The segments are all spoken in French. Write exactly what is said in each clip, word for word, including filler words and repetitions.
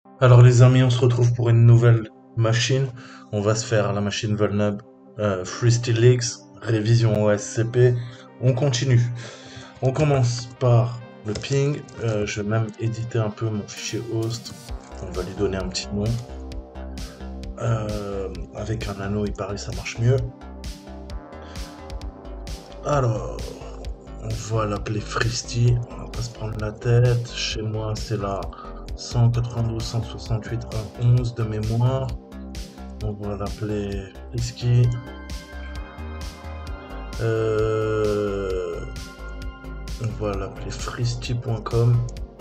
Alors les amis, on se retrouve pour une nouvelle machine. On va se faire la machine Vulnub euh, FreeStylX, révision O S C P. On continue. On commence par le ping. Euh, je vais même éditer un peu mon fichier host. On va lui donner un petit nom. Euh, avec un anneau, il paraît ça marche mieux. Alors, on va l'appeler Freesty. On va pas se prendre la tête. Chez moi, c'est la cent quatre-vingt-douze cent soixante-huit un onze de mémoire. On va l'appeler Frisky. Euh, on va l'appeler fristy point com.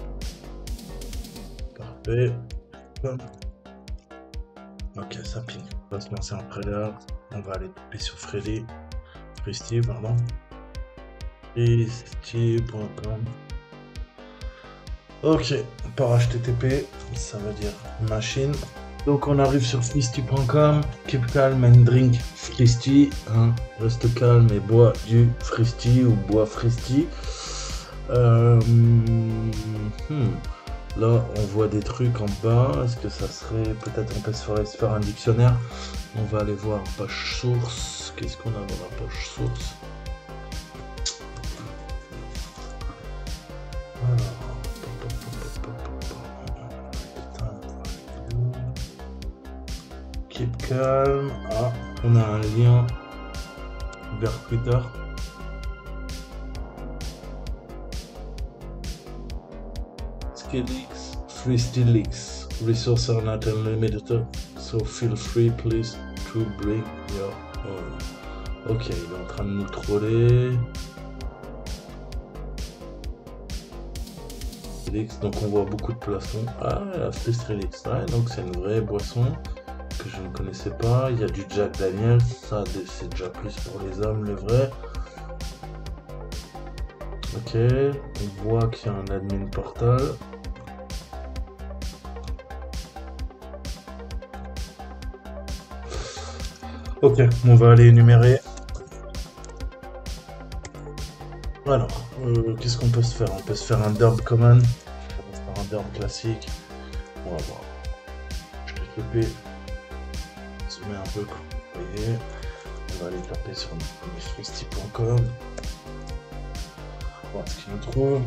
Parfait. Ok, ça ping. On va se lancer en prélat. On va aller taper sur Freddy. Fristy, pardon. fristy point com. Ok, par H T T P, ça veut dire machine. Donc on arrive sur fristy point com, keep calm and drink Fristy, hein. Reste calme et bois du Fristy ou bois Fristy. Euh, hmm. Là on voit des trucs en bas, est-ce que ça serait, peut-être on peut se faire, se faire un dictionnaire. On va aller voir page source, qu'est-ce qu'on a dans la page source. Alors, keep calm. Ah, on a un lien vers Twitter. Skillix, FreeStylX. Resources are not unlimited, so feel free please to bring your own. Ok, il est en train de nous troller. Donc on voit beaucoup de poissons. Ah, la FreeStylX, ouais, donc c'est une vraie boisson que je ne connaissais pas. Il y a du Jack Daniels, ça c'est déjà plus pour les hommes, les vrais. Ok, on voit qu'il y a un admin portal. Ok, on va aller énumérer. Alors, euh, qu'est-ce qu'on peut se faire? On peut se faire un derb command. On va se faire un derb classique. On va voir. H T T P. On se met un peu, vous voyez. On va aller taper sur fristy point com. Voir ce qu'il nous trouve.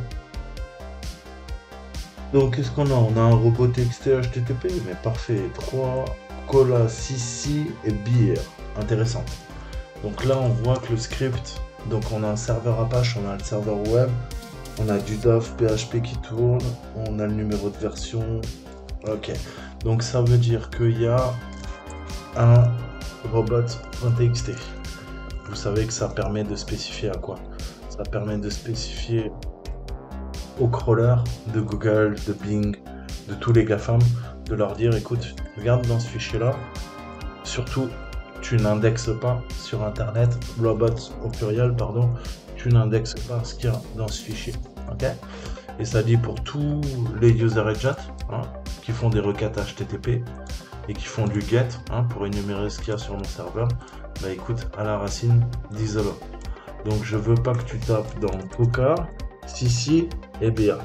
Donc qu'est-ce qu'on a? On a un robot T X T H T T P, mais parfait. trois, cola, sissi et beer. Intéressant. Donc là on voit que le script, donc on a un serveur Apache, on a le serveur web, on a du D O F P H P qui tourne, on a le numéro de version. Ok. Donc ça veut dire qu'il y a un robot.txt. Vous savez que ça permet de spécifier à quoi? Ça permet de spécifier au crawler de Google, de Bing, de tous les GAFAM, de leur dire écoute, regarde dans ce fichier là, surtout tu n'indexes pas sur internet, robots au pluriel, pardon, tu n'indexes pas ce qu'il y a dans ce fichier. Ok? Et ça dit pour tous les user agents hein, qui font des requêtes H T T P et qui font du get hein, pour énumérer ce qu'il y a sur mon serveur, bah écoute, à la racine, d'isolant. Donc je veux pas que tu tapes dans Coca, Sissi et Béa.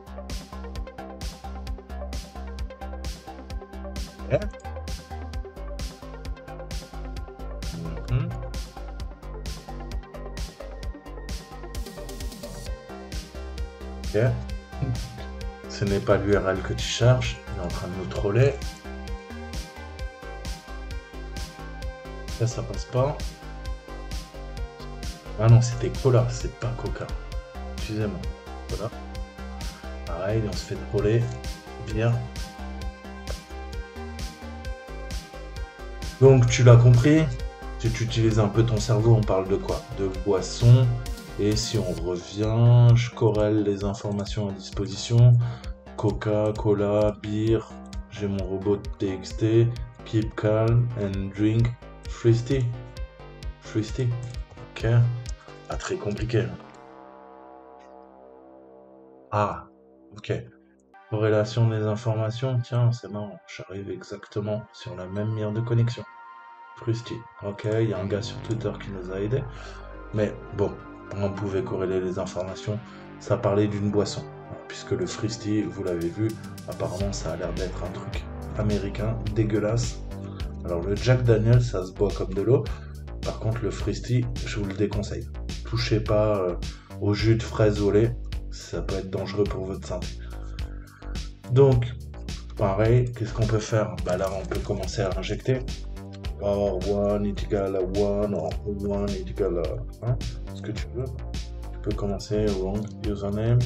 Okay. Mm-hmm. Ok. Ce n'est pas l'U R L que tu cherches, il est en train de nous troller. Là ça passe pas. Ah non, c'était cola, c'est pas coca. Excusez-moi. Voilà. Pareil, on se fait troller. Bien. Donc tu l'as compris, si tu utilises un peu ton cerveau, on parle de quoi? De boisson. Et si on revient, je corrèle les informations à disposition. Coca, cola, beer. J'ai mon robot T X T. Keep calm and drink. Fristy. Fristy. Ok. Pas très compliqué. Ah, ok. Corrélation des informations, tiens, c'est marrant, j'arrive exactement sur la même mire de connexion. Frusty, ok, il y a un gars sur Twitter qui nous a aidés, mais bon, on pouvait corréler les informations, ça parlait d'une boisson. puisque le FreeSTI, vous l'avez vu, apparemment ça a l'air d'être un truc américain, dégueulasse. Alors le Jack Daniel, ça se boit comme de l'eau, par contre le FreeSTI, je vous le déconseille. Touchez pas euh, au jus de fraise au lait, ça peut être dangereux pour votre santé. Donc, pareil, qu'est-ce qu'on peut faire? Bah là, on peut commencer à injecter. Or one est égal à one, or one est égal à hein, ce que tu veux. Tu peux commencer wrong username.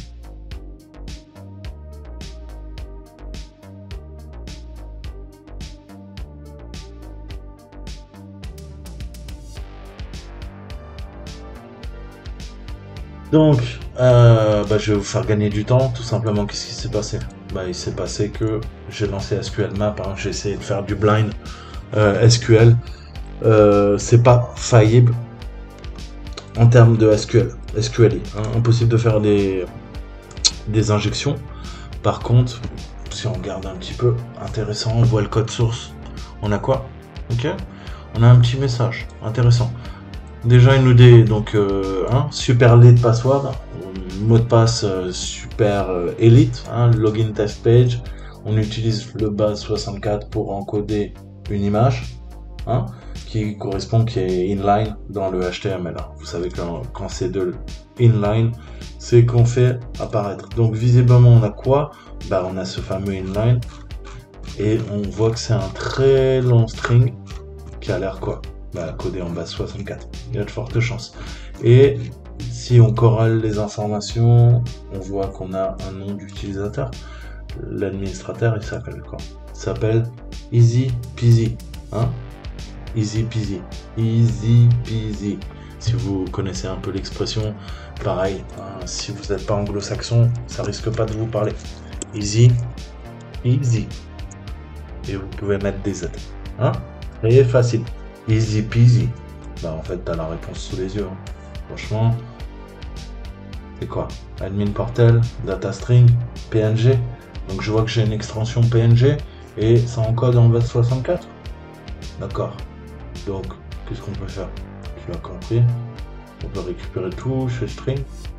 Donc, euh, bah, je vais vous faire gagner du temps, tout simplement. Qu'est-ce qui s'est passé? Bah, il s'est passé que j'ai lancé S Q L Map, hein, j'ai essayé de faire du blind euh, S Q L. Euh, c'est pas faillible en termes de S Q L, S Q L I. Hein, impossible de faire des, des injections. Par contre, si on regarde un petit peu, intéressant, on voit le code source. On a quoi? Ok, on a un petit message intéressant. Déjà, il nous dit donc euh, hein, super lead password, mot de passe euh, super euh, elite, hein, login test page. On utilise le base soixante-quatre pour encoder une image hein, qui correspond, qui est inline dans le H T M L. Vous savez que quand, quand c'est de inline, c'est qu'on fait apparaître. Donc visiblement, on a quoi? Bah, on a ce fameux inline et on voit que c'est un très long string qui a l'air quoi? Bah, codé en base soixante-quatre. Il y a de fortes chances. Et si on corrèle les informations, on voit qu'on a un nom d'utilisateur. L'administrateur, il s'appelle quoi? Il s'appelle Easy Peasy. Hein? Easy Peasy. Easy Peasy. Si vous connaissez un peu l'expression, pareil, hein, si vous n'êtes pas anglo-saxon, ça risque pas de vous parler. Easy, easy. Et vous pouvez mettre des Z. Hein? Et facile. Easy peasy. Bah en fait t'as la réponse sous les yeux. Hein. Franchement, c'est quoi? Admin portal, data string, P N G. Donc je vois que j'ai une extension P N G et ça encode en base soixante-quatre. D'accord. Donc qu'est-ce qu'on peut faire? Tu as compris. On peut récupérer tout chez string.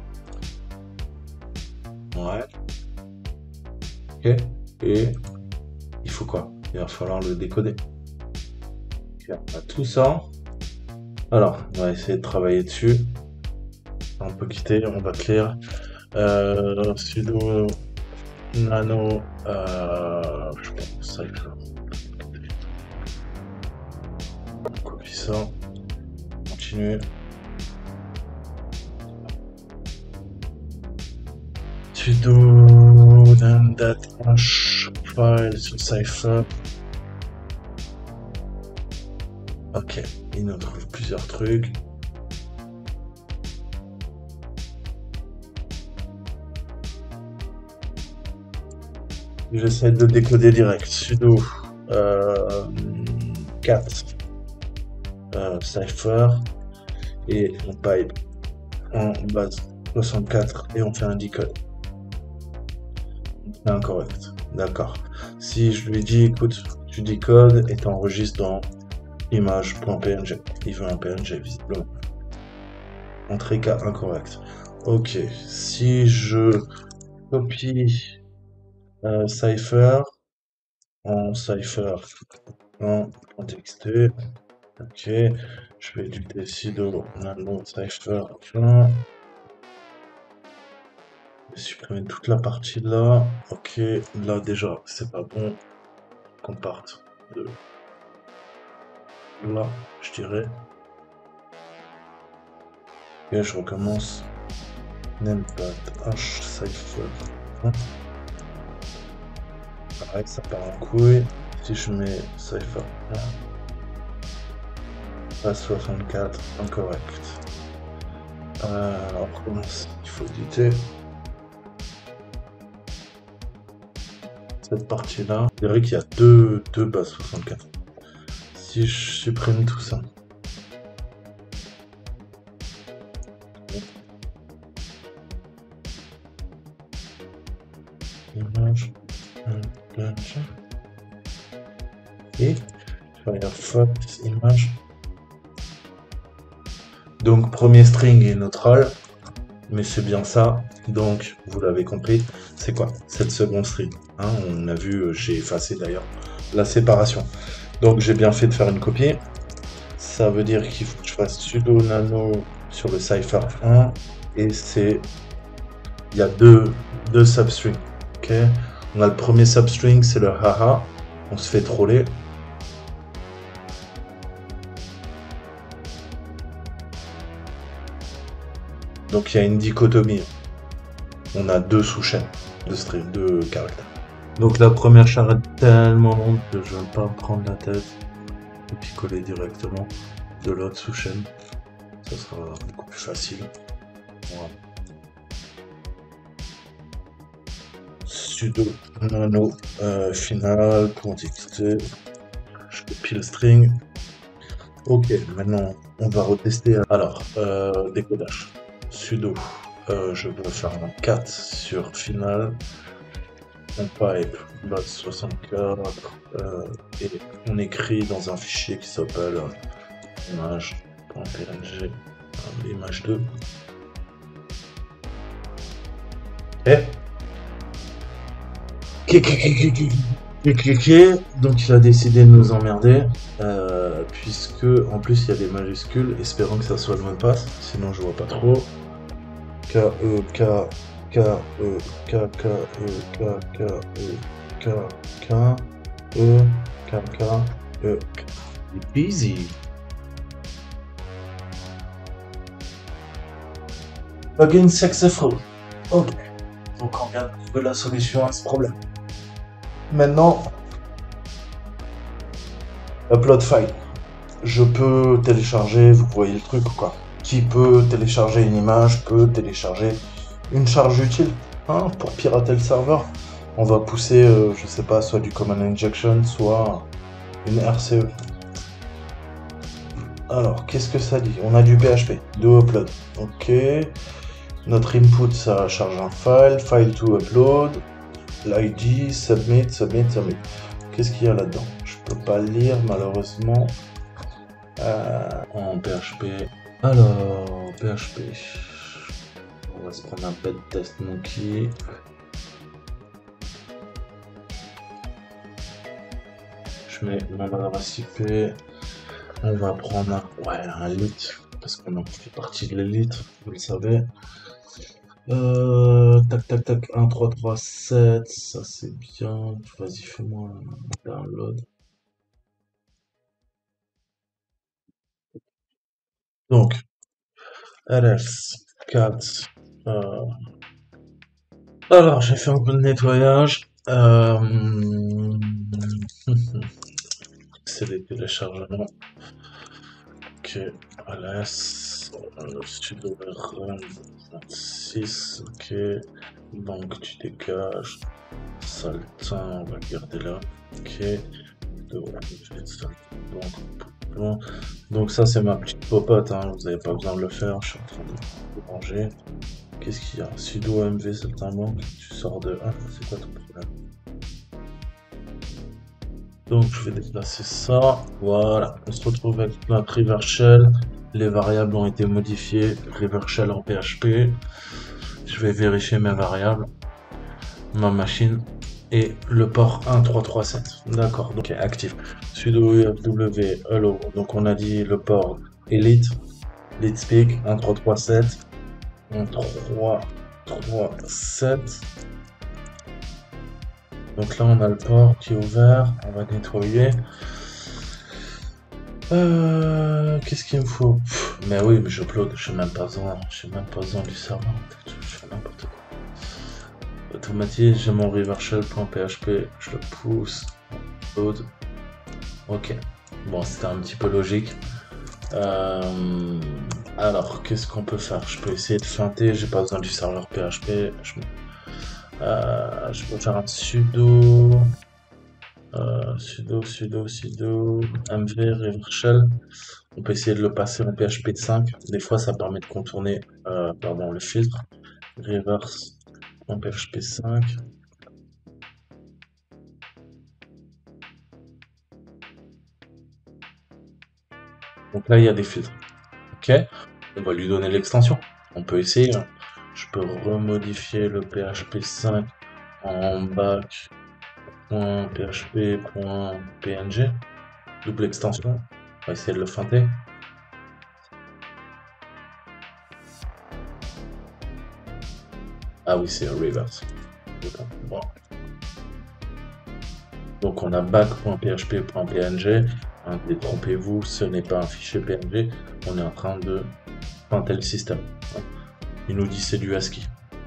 Ouais. Ok. Et il faut quoi? Il va falloir le décoder. On a tout ça. Alors, on va essayer de travailler dessus. On peut quitter, on va clear. Euh, sudo nano. Euh, je pense ça. On copie ça. Continue. Sudo data file sur Cypher. Ok, il nous trouve plusieurs trucs. J'essaie de décoder direct. Sudo euh, cat euh, Cypher et on pipe en base soixante-quatre et on fait un decode. C'est incorrect. D'accord. Si je lui dis écoute, tu décodes et t'enregistres dans image.png. Il veut un P N G visiblement. Entrée cas incorrect. Ok. Si je copie euh, Cypher en Cypher en .txt. Ok. Je vais éditer sudo nano Cypher. Supprimer toute la partie là. Ok. Là déjà c'est pas bon. Qu'on parte de là, je dirais. Et je recommence. Namepat H Cypher. Pareil, ça part en couille. Si je mets Cypher là, base soixante-quatre, incorrect. Euh, alors, on recommence. Il faut éditer. Cette partie là, je dirais qu'il y a deux, deux bases soixante-quatre. Si je supprime tout ça. Image, et Firefox image. Donc premier string est neutral, mais c'est bien ça. Donc, vous l'avez compris, c'est quoi cette seconde string, hein? On a vu, j'ai effacé d'ailleurs la séparation. Donc, j'ai bien fait de faire une copie. Ça veut dire qu'il faut que je fasse sudo nano sur le cipher un. Et c'est... Il y a deux, deux substrings. Ok, on a le premier substring, c'est le haha. On se fait troller. Donc il y a une dichotomie. On a deux sous-chaînes de string, deux caractères. Donc la première charrette est tellement longue que je ne vais pas me prendre la tête et puis coller directement de l'autre sous-chaîne. Ça sera beaucoup plus facile. Voilà. Sudo nano euh, final.txt. Je copie le string. Ok, maintenant on va retester. Alors, euh, décodage. Sudo, euh, je veux faire un quatre sur final. On pipe base soixante-quatre euh, et on écrit dans un fichier qui s'appelle euh, image.png, euh, image deux. Et donc il a décidé de nous emmerder, euh, puisque en plus il y a des majuscules, espérant que ça soit le mot de passe, sinon je vois pas trop. K E K K E K K E K K E K K E K K E. Easy. Plugin successful. Ok. Donc on vient de trouver la solution à ce problème. Maintenant, upload file. Je peux télécharger, vous voyez le truc ou quoi? Qui peut télécharger une image, peut télécharger une charge utile, hein, pour pirater le serveur. On va pousser, euh, je sais pas, soit du command injection, soit une R C E. Alors, qu'est-ce que ça dit? On a du P H P, de upload. Ok. Notre input, ça charge un file, file to upload, l'I D, submit, submit, submit. Qu'est-ce qu'il y a là-dedans? Je peux pas le lire, malheureusement. Euh, en P H P. Alors, P H P. On va se prendre un pet test monkey. Je mets mon adresse I P. On va prendre un, ouais, un lit, parce qu'on en fait partie de l'élite, vous le savez. Euh, tac tac tac, un trois trois sept, ça c'est bien. Vas-y, fais-moi un download. Donc, ls quatre. Euh... Alors, j'ai fait un peu de nettoyage. Euh... C'est les téléchargements. Ok, ls, euh, sudo run vingt-six, ok. Donc tu dégages. Ça le temps, on va le garder là. Ok. Donc, donc ça c'est ma petite popote, hein. Vous n'avez pas besoin de le faire, je suis en train de le ranger. Qu'est-ce qu'il y a? Sudo mv saltimbanque, tu sors de un, c'est quoi ton problème? Donc je vais déplacer ça, voilà, on se retrouve avec notre reverse shell, les variables ont été modifiées, reverse shell en P H P, je vais vérifier mes variables, ma machine, et le port un trois trois sept, d'accord, donc actif, sudo ufw hello, donc on a dit le port elite, lead speak, un trois trois sept, un trois trois sept. Donc là, on a le port qui est ouvert. On va nettoyer. Euh, Qu'est-ce qu'il me faut? Pff, mais oui, mais je upload. Je n'ai même pas besoin. Je n'ai même pas besoin du serveur. Je, je fais n'importe quoi. Automatise. J'ai mon revershell.php. Je le pousse. Upload. Ok. Bon, c'était un petit peu logique. Euh, alors, qu'est-ce qu'on peut faire? Je peux essayer de feinter. J'ai pas besoin du serveur P H P. Je Euh, je peux faire un sudo, euh, sudo, sudo, sudo, mv, revershell. On peut essayer de le passer en P H P cinq. Des fois, ça permet de contourner euh, pardon, le filtre. Reverse en P H P cinq. Donc là, il y a des filtres. Ok, on va lui donner l'extension. On peut essayer. Hein. Je peux remodifier le P H P cinq en back.php.png. Double extension. On va essayer de le feinter. Ah oui, c'est reverse. Bon. Donc on a back.php.png. Hein, détrompez-vous, ce n'est pas un fichier P N G. On est en train de feinter le système. Il nous dit c'est du ASCII.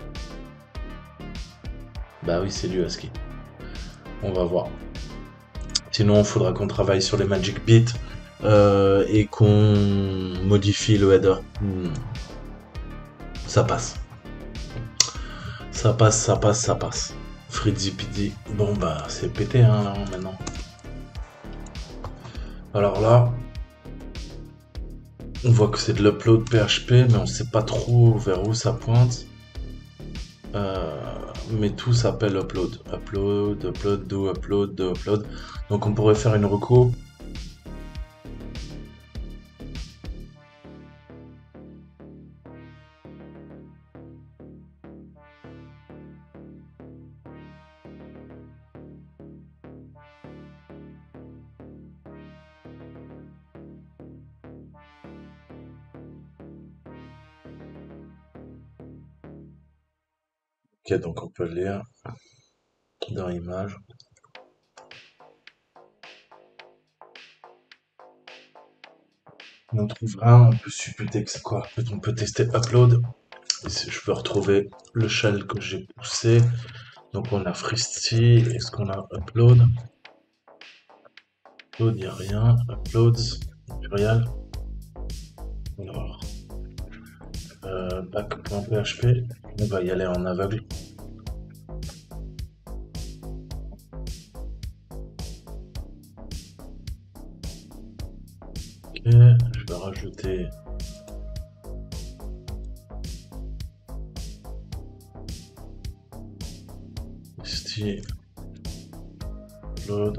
Bah oui, c'est du ASCII. On va voir. Sinon, il faudra qu'on travaille sur les Magic Bits euh, et qu'on modifie le header. Hmm. Ça passe. Ça passe, ça passe, ça passe. Fritzy Piddy. Bon bah c'est pété hein là, maintenant. Alors là, on voit que c'est de l'upload P H P, mais on sait pas trop vers où ça pointe. Euh, mais tout s'appelle upload. Upload, upload, do upload, do upload. Donc on pourrait faire une reco. Ok, donc on peut lire dans image. On trouve un, on peut supputer que c'est quoi? On peut tester upload. Et si je peux retrouver le shell que j'ai poussé. Donc on a Fristy. Est-ce qu'on a upload? Upload, il n'y a rien. Uploads, pluriel. Alors, euh, back.php. On va y aller en aveugle. Ok, je vais rajouter Fristy. Upload.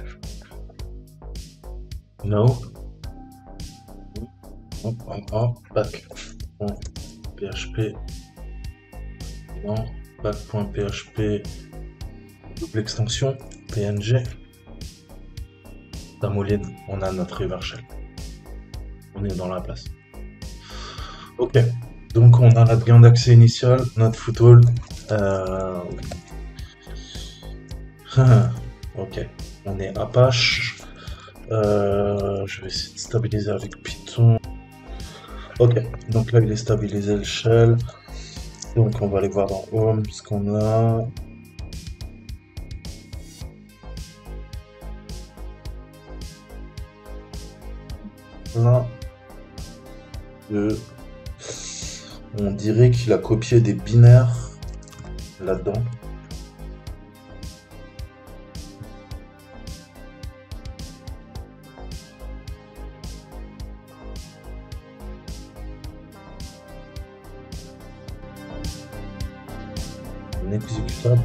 No. Hop, hop, hop, back.php. Non, back.php. Double extension, P N G. Tamouline, on a notre river shell. On est dans la place. Ok, donc on a la grande d'accès initiale, notre foothold. Euh... ok, on est Apache. Euh, je vais essayer de stabiliser avec Python. Ok, donc là il est stabilisé le shell. Donc on va aller voir dans Home ce qu'on a. Là, le... on dirait qu'il a copié des binaires là-dedans. Un exécutable.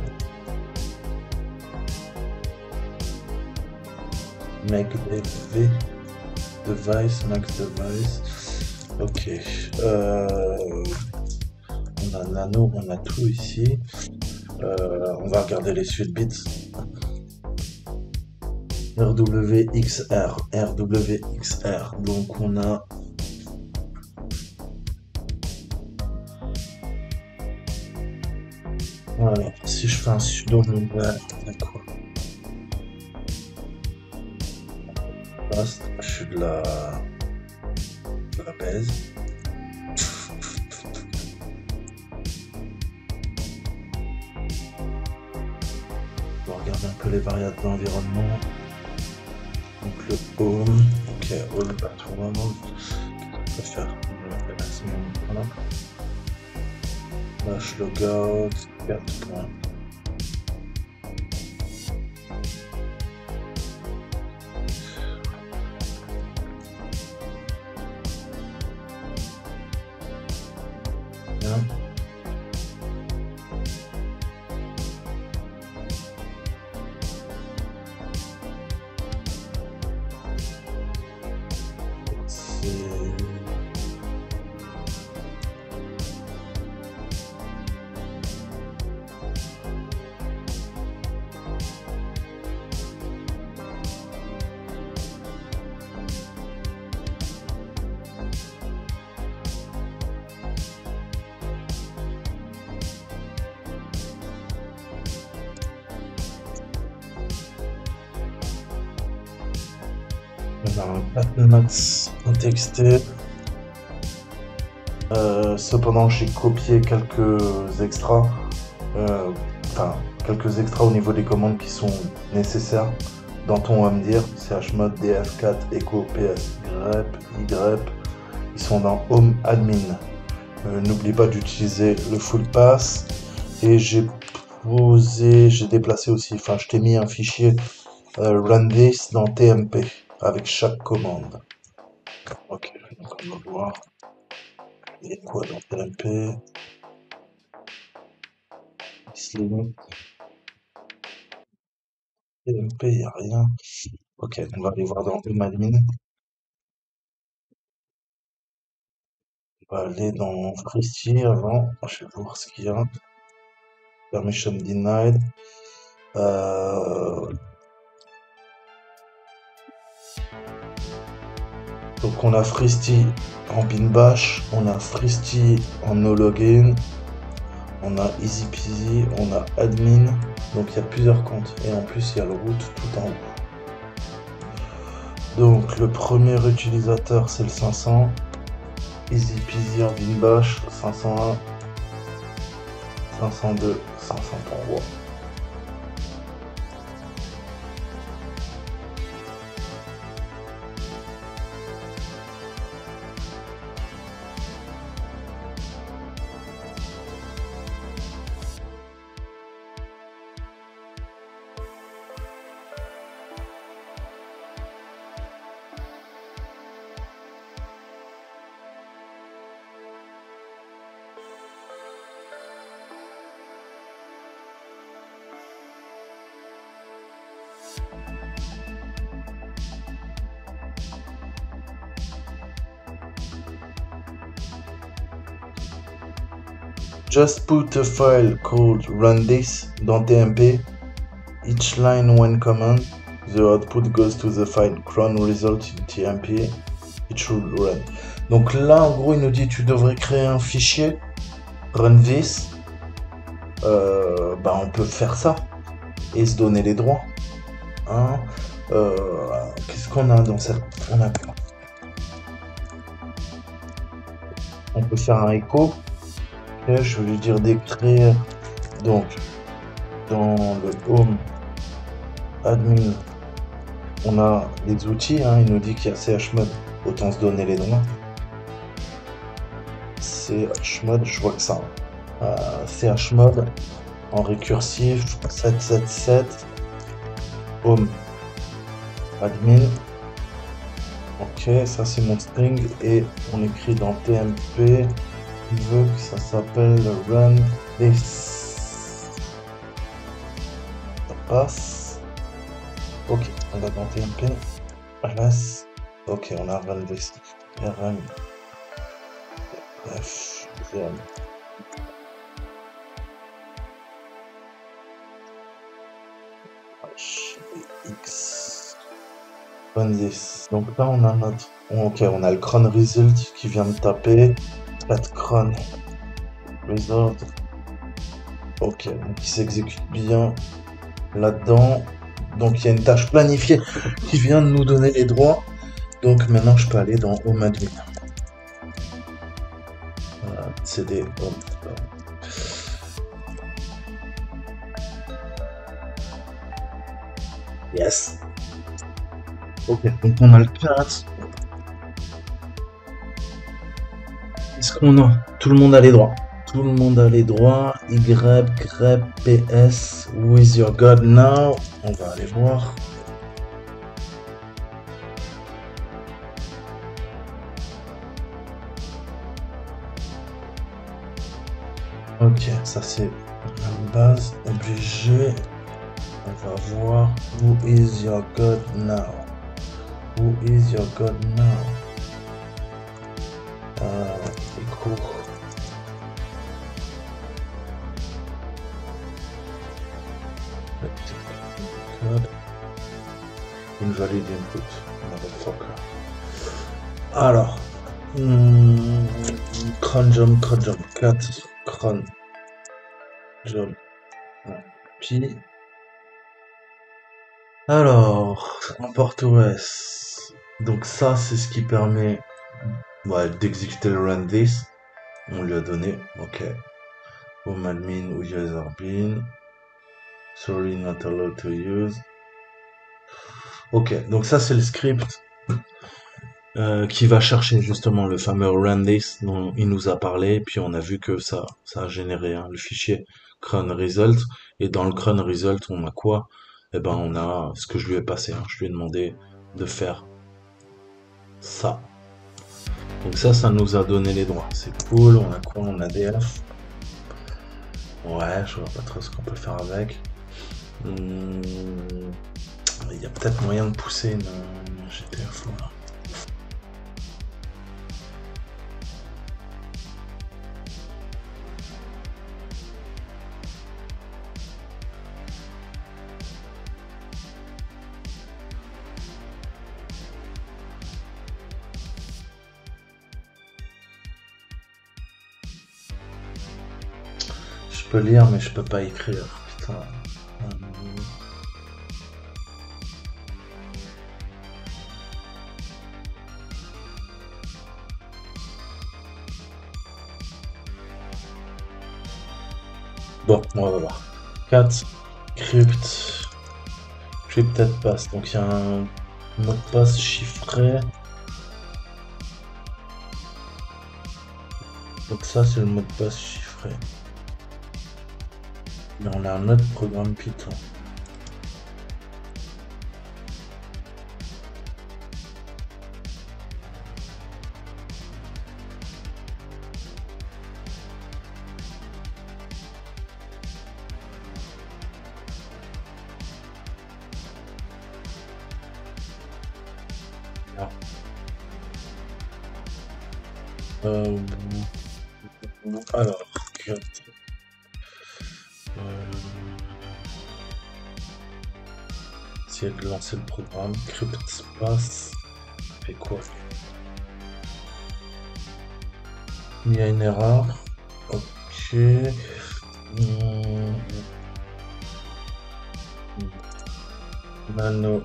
Make V device, max device. Ok. Euh, on a nano, on a tout ici. Euh, on va regarder les suites bits. R W X R, R W X R. Donc on a voilà, si je fais un sudo nouvelle, d'accord. Je suis de la, de la baise. On va regarder un peu les variables d'environnement. Donc le home, ok, home patron. Qu'est-ce qu'on peut faire? Voilà. Slash logout, quatre points. Bien. On a un quatre max T X T. Euh, cependant, j'ai copié quelques extras. Euh, Enfin, quelques extras au niveau des commandes qui sont nécessaires dans ton home dir. Chmod, D F quatre, Echo, P S, grep, Y. Ils sont dans Home Admin. Euh, N'oublie pas d'utiliser le full pass. Et j'ai posé, j'ai déplacé aussi, enfin, je t'ai mis un fichier euh, run this dans T M P avec chaque commande. Ok, donc on va voir. Il y a quoi dans T M P? Slim. T M P, il n'y a rien. Ok, on va aller voir dans Home Admin. On va aller dans Fristy avant. Je vais voir ce qu'il y a. Permission denied. Euh, Donc on a Fristy en bin bash, on a Fristy en no login, on a easy peasy, on a admin. Donc il y a plusieurs comptes et en plus il y a le root tout en haut. Donc le premier utilisateur c'est le cinq cents, easy peasy en bin bash, cinq cent un, cinq cent deux, cinq cent trois. Just put a file called run this dans T M P. Each line when command, the output goes to the file cron result in T M P. It should run. Donc là, en gros, il nous dit tu devrais créer un fichier run this. Euh, bah, on peut faire ça et se donner les droits. Hein. Euh, Qu'est-ce qu'on a dans cette on a On peut faire un écho. Okay, je vais lui dire d'écrire donc dans le home admin. On a les outils, hein, il nous dit qu'il y a chmod, autant se donner les droits. Chmod, je vois que ça. Euh, chmod en récursif sept sept sept home admin. Ok, ça c'est mon string et on écrit dans T M P. Il veut que ça s'appelle run this. Ça passe. Ok, on va dans T M P. Place. Ok, on a run this. Run. F. Run. H. X. Run this. Donc là, on a notre. Ok, on a le cron result qui vient de taper. quatre cron result. Ok, donc il s'exécute bien là-dedans. Donc il y a une tâche planifiée qui vient de nous donner les droits. Donc maintenant je peux aller dans Home Admin. Voilà, C D Home. Yes. Ok, donc on a le quatre. Est-ce qu'on a tout le monde a les droits? Tout le monde a les droits. Y, grep, P S, who is your god now? On va aller voir. Ok, ça c'est la base obligée. On va voir who is your god now? Who is your god now? Euh, écho. Invalid input, motherfucker. Alors, hmm, cron jump, cron jump quatre, cron jump pi. Alors, en port O S, Donc ça, c'est ce qui permet ouais, d'exécuter le run this. On lui a donné, ok. Home admin ou user bin. Sorry, not allowed to use. Ok, donc ça c'est le script euh, qui va chercher justement le fameux run this dont il nous a parlé. Puis on a vu que ça, ça a généré hein, le fichier cron result. Et dans le cron result, on a quoi? Eh ben on a ce que je lui ai passé. Hein. Je lui ai demandé de faire ça. Donc ça, ça nous a donné les droits. C'est cool. On a quoi? On a D F. Ouais, je vois pas trop ce qu'on peut faire avec. Hum, il y a peut-être moyen de pousser une, une G T F là. Je peux lire, mais je peux pas écrire. Putain. Bon, on va voir. quatre crypt crypted pass. Donc il y a un mot de passe chiffré. Donc ça c'est le mot de passe chiffré. Mais on a un autre programme Python. Euh, alors, euh, essayer de lancer le programme. Crypt pass fait quoi? Il y a une erreur. Ok. Mmh. Nano.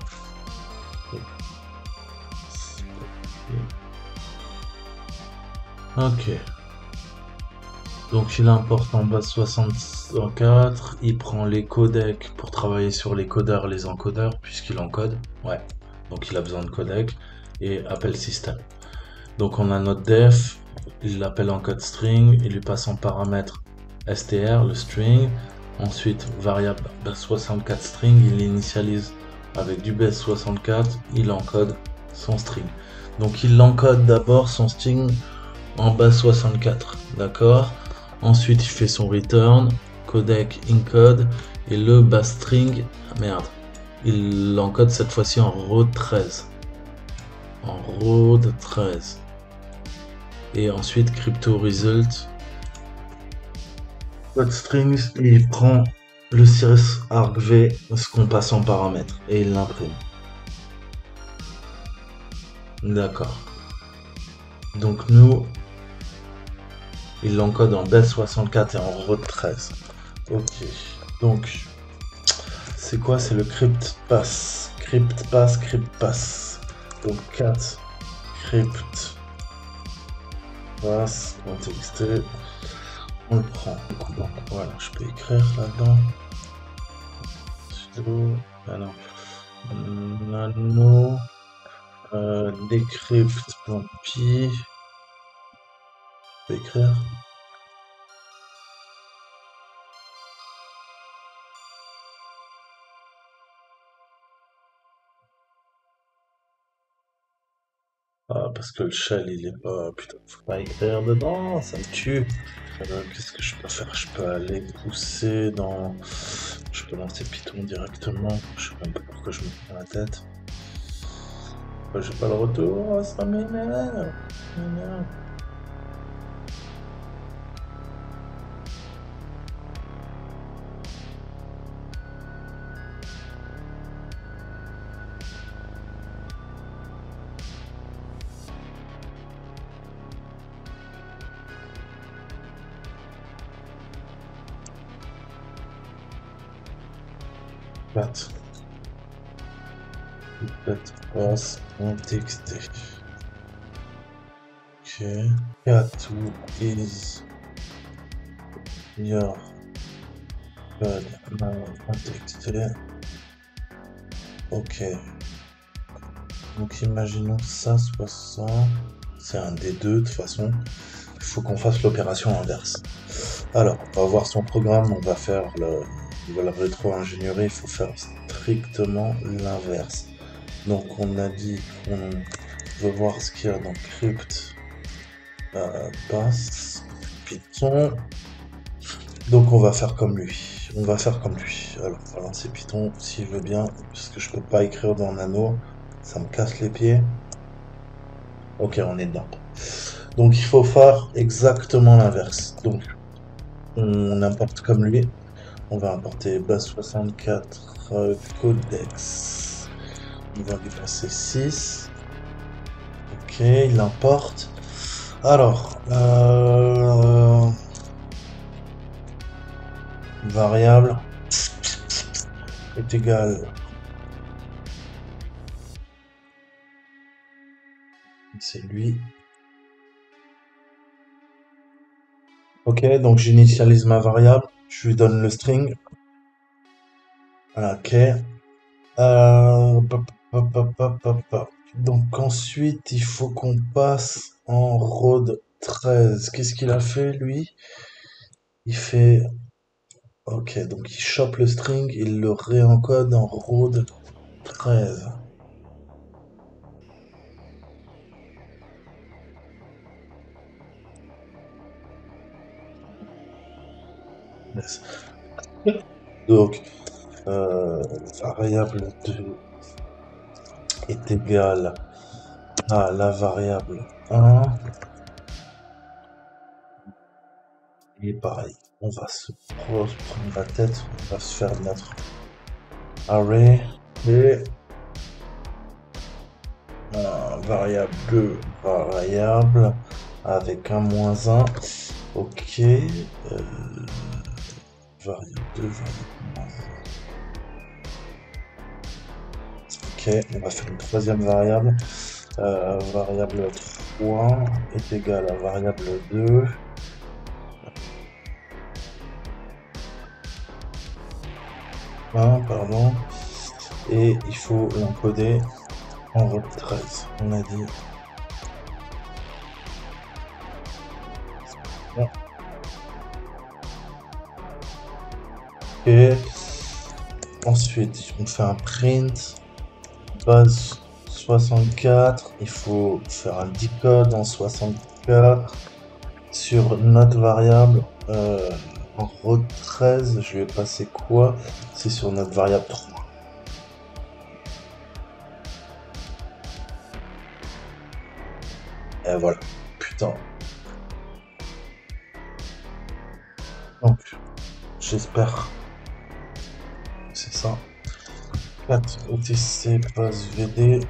Ok. Donc il importe en base soixante-quatre, il prend les codecs pour travailler sur les codeurs et les encodeurs, puisqu'il encode. Ouais. Donc il a besoin de codec et appelle système. Donc on a notre def, il l'appelle en code string, il lui passe en paramètre str, le string. Ensuite, variable base soixante-quatre string, il l'initialise avec du base soixante-quatre, il encode son string. Donc il encode d'abord son string en base soixante-quatre, d'accord. Ensuite il fait son return, codec encode, et le base string, ah merde, il l'encode cette fois-ci en row treize. En row treize. Et ensuite crypto result, code strings, et il prend le cirrus argv, ce qu'on passe en paramètre, et il l'imprime. D'accord. Donc nous, il l'encode en base soixante-quatre et en row treize. Ok. Donc, c'est quoi? C'est le crypt pass. Crypt pass, crypt pass. Donc quatre crypt pass. .txt. On le prend. Donc, voilà, je peux écrire là-dedans. Sudo. Alors, nano. Euh, decrypt.py. Écrire. Ah, parce que le shell il est pas. Putain, faut pas écrire dedans, ça me tue. Alors, qu'est-ce que je peux faire? Je peux aller pousser dans. Je peux lancer Python directement. Je sais même pas pourquoi je me prends la tête. Pourquoi j'ai pas le retour? Ça m'énerve. Ça m'énerve. Peut-être passe en texte. Ok. Cat is your code en texte. Ok. Donc imaginons ça soit ça. C'est un des deux de toute façon. Il faut qu'on fasse l'opération inverse. Alors, on va voir son programme, on va faire le, le rétro-ingénierie, il faut faire strictement l'inverse. Donc on a dit qu'on veut voir ce qu'il y a dans crypt, euh, pass, Python. Donc on va faire comme lui. On va faire comme lui. Alors, on va lancer Python s'il veut bien, parce que je peux pas écrire dans Nano, ça me casse les pieds. Ok, on est dedans. Donc il faut faire exactement l'inverse. Donc on importe comme lui. On va importer base soixante-quatre euh, codex. On va lui passer six. Ok, il importe. Alors, euh, variable est égal. C'est lui. Ok, donc j'initialise ma variable. Je lui donne le string. Ok. Euh, Donc ensuite, il faut qu'on passe en road treize. Qu'est-ce qu'il a fait, lui? Il fait... Ok, donc il chope le string, il le réencode en road treize. Yes. Donc, euh, variable deux est égale à la variable un. Et pareil, on va se prendre la tête, on va se faire notre array et euh, variable deux variable avec un moins un. Ok, euh, variable deux variable moins un. Ok, on va faire une troisième variable. Euh, variable trois est égal à variable deux. un, pardon. Et il faut l'encoder en road treize. On a dit. Bon. Et ensuite, on fait un print base soixante-quatre. Il faut faire un decode en soixante-quatre sur notre variable. Euh, en road treize, je vais passer quoi? C'est sur notre variable trois. Et voilà. Putain. Donc, j'espère. C'est ça. quatre O T C passe V D.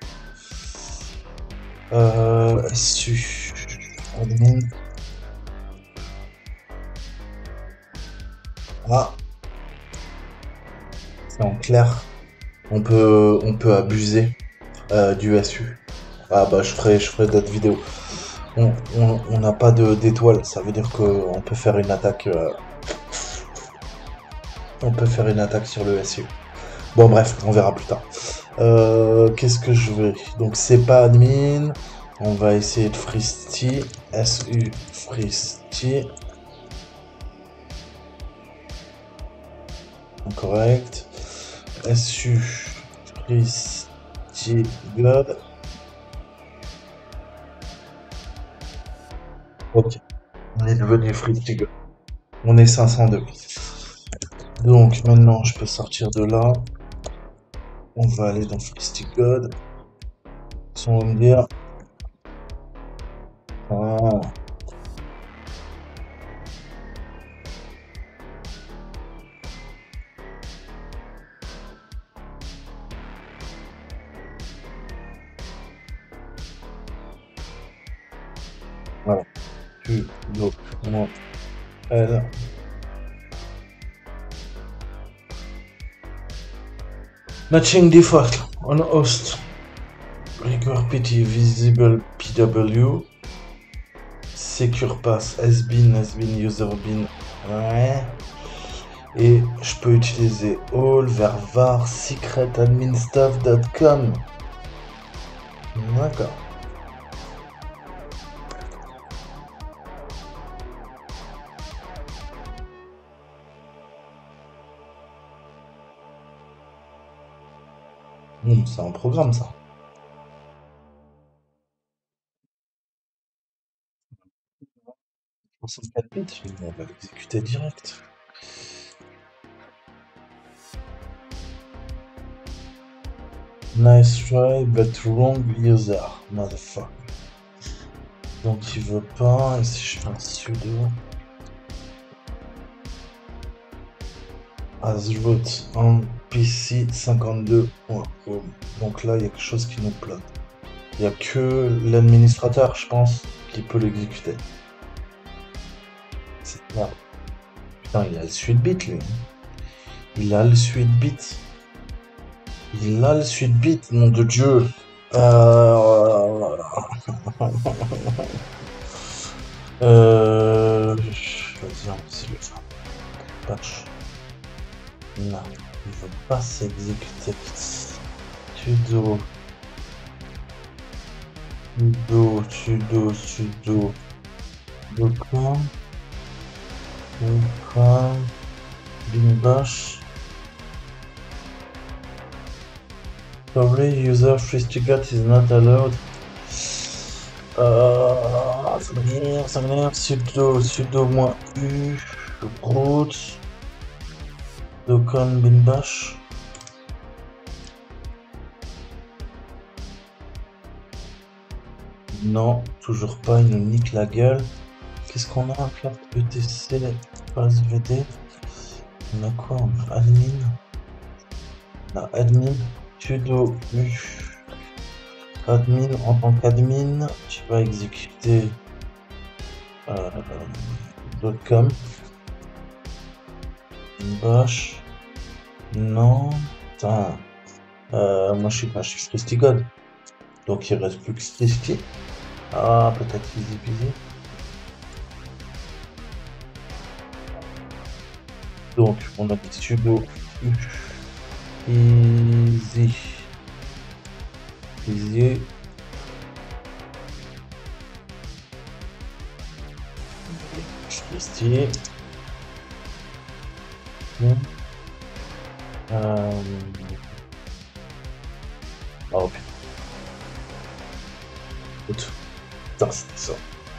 Euh, S U. Admin. Ah. C'est en clair. On peut, on peut abuser euh, du S U. Ah bah je ferai, je ferai d'autres vidéos. On on- on n'a pas de d'étoiles, ça veut dire qu'on peut faire une attaque. euh, on peut faire une attaque sur le S U. Bon bref, on verra plus tard. Euh, Qu'est-ce que je veux? Donc c'est pas admin. On va essayer de freesty. S U freesty. Correct. S U freesty god. Ok. On est devenu freesty god. On est cinq cent deux. Donc maintenant je peux sortir de là. On va aller dans freesty god. On va me dire. Ah. Voilà. Tu, donc, moi, elle. Matching default. On host Require P T Visible P W Secure Pass Sbin, Sbin, User Bin, ouais. Et je peux utiliser all vers var secret admin stuff dot com. D'accord. Mmh, c'est un programme ça. soixante-quatre bits, on va l'exécuter direct. Nice try, but wrong user, motherfucker. Donc il veut pas, et si je fais un sudo as root on P C cinquante-deux point com. Donc là il y a quelque chose qui nous plante. Il n'y a que l'administrateur, je pense, qui peut l'exécuter. C'est merde. Putain, il a le suite bit lui. Il a le suite bit. Il a le suite bit, nom de Dieu. Euh... euh... Vas-y, on va le faire. Patch. Non, il veut pas s'exécuter. Sudo. Sudo, sudo, sudo. Docom. Docom. Binbash. Sorry, user FreeStigot is not allowed. Euh, ça m'énerve, ça m'énerve. Sudo, sudo moins U. Root. Docom binbash. Non, toujours pas, il nous nique la gueule. Qu'est-ce qu'on a? Carte E T C, passe V D. On a quoi? On a admin. On a admin. Sudo U. Admin, en tant qu'admin, tu vas exécuter euh, .com. Bash. Non. Putain. Euh, moi je suis pas, je suis FreeStigot. Donc il reste plus que Strisky. Ah, peut-être easy peasy. Donc on a dit sudo U. Easy. Easy. Strisky. Euh... Oh putain. Putain, c'était ça.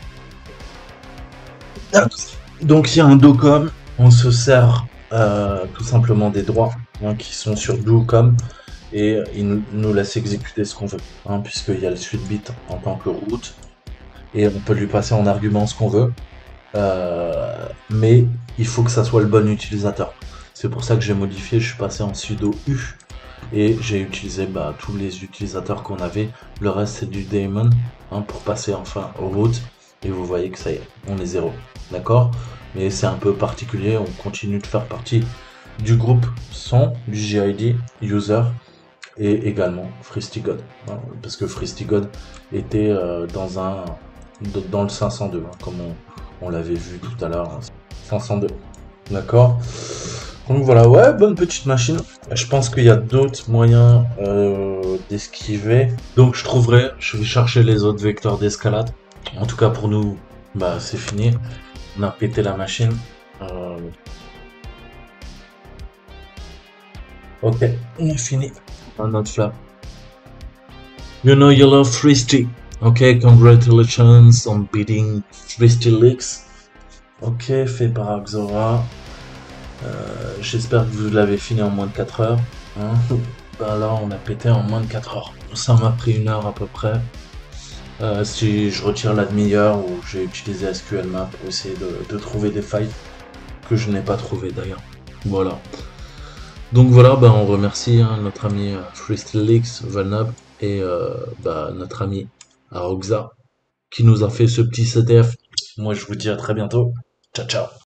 Donc il y a un docom, on se sert euh, tout simplement des droits hein, qui sont sur docom et il nous, nous laisse exécuter ce qu'on veut, hein, puisqu'il y a le suite bit en tant que root et on peut lui passer en argument ce qu'on veut, euh, mais il faut que ça soit le bon utilisateur. C'est pour ça que j'ai modifié, je suis passé en sudo U et j'ai utilisé bah, tous les utilisateurs qu'on avait. Le reste c'est du daemon hein, pour passer enfin au root et vous voyez que ça y est, on est zéro, d'accord? Mais c'est un peu particulier, on continue de faire partie du groupe son, du G I D, user et également FreeStigot, hein, parce que FreeStigot était euh, dans un dans le cinq cent deux, hein, comme on, on l'avait vu tout à l'heure, hein, cinq cent deux, d'accord? Donc voilà, ouais, bonne petite machine. Je pense qu'il y a d'autres moyens euh, d'esquiver. Donc je trouverai, je vais chercher les autres vecteurs d'escalade. En tout cas pour nous, bah c'est fini. On a pété la machine. Euh... Ok, on est fini. Un autre flap. You know you love FreeStick. Ok, congratulations on beating FreeStiLeaks. Ok, fait par Axora. Euh, J'espère que vous l'avez fini en moins de quatre heures. Hein. Bah là, on a pété en moins de quatre heures. Ça m'a pris une heure à peu près. Euh, si je retire la demi-heure où j'ai utilisé S Q L Map pour essayer de, de trouver des failles que je n'ai pas trouvé d'ailleurs. Voilà. Donc voilà, bah, on remercie hein, notre ami euh, FreeStiLeaks, Valnab et euh, bah, notre ami Aroxa qui nous a fait ce petit C T F. Moi, je vous dis à très bientôt. Ciao, ciao.